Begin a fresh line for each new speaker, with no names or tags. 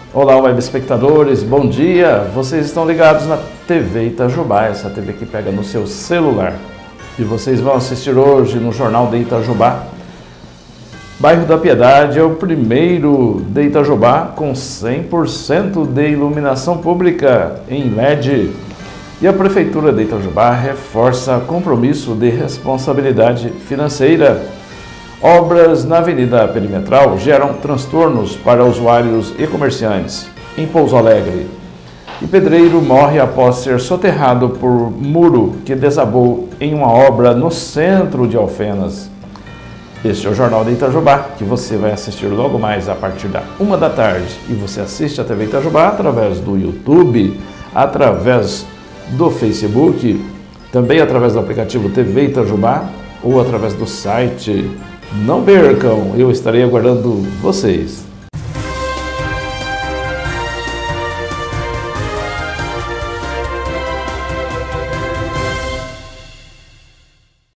Olá, web espectadores, bom dia! Vocês estão ligados na TV Itajubá, essa TV que pega no seu celular. E vocês vão assistir hoje no Jornal de Itajubá. Bairro da Piedade é o primeiro de Itajubá com 100% de iluminação pública em LED. E a Prefeitura de Itajubá reforça compromisso de responsabilidade financeira. Obras na Avenida Perimetral geram transtornos para usuários e comerciantes em Pouso Alegre. E pedreiro morre após ser soterrado por muro que desabou em uma obra no centro de Alfenas. Este é o Jornal de Itajubá, que você vai assistir logo mais a partir da 1 da tarde. E você assiste a TV Itajubá através do YouTube, através do Facebook, também através do aplicativo TV Itajubá ou através do site. Não percam, eu estarei aguardando vocês.